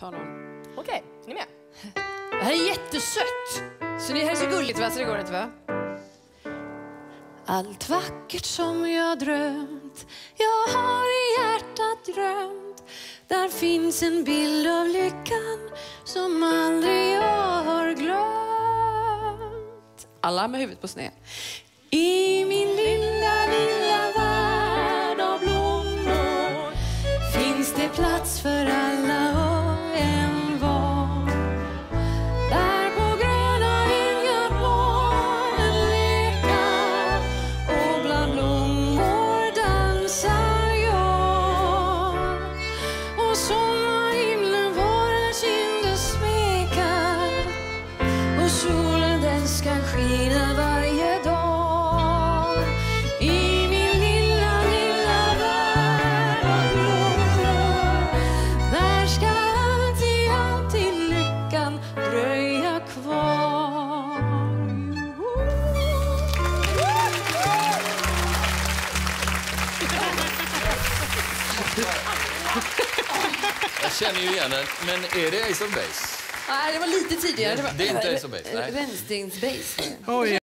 ta någon. Okej, är ni med? Det här är jättesött. Så det här är så gulligt, va? Så det går inte, va? Allt vackert som jag drömt, jag har i hjärtat drömt. Där finns en bild av lyckan som aldrig jag har glömt. Alla med huvudet på sned. I min lilla, lilla värld av blommor finns det plats för alla och envar. Där på gröna ängar barnen lekar och bland blommor dansar jag. Och sommarhimlen vårens kinder smekar och solen den ska skina varje dag. Jag känner ju igen den, men är det Ace of Base? Nej, det var lite tidigare. Det är inte Ace of Base, nej. Rensningsbase. Oj.